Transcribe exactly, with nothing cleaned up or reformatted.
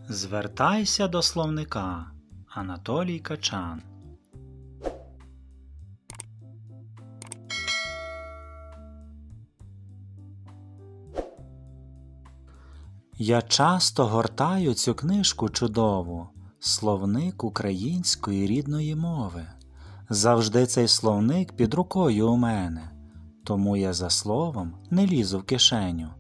Звертайся до словника. Анатолій Качан. Я часто гортаю цю книжку чудову, словник української рідної мови. Завжди цей словник під рукою у мене, тому я за словом не лізу в кишеню.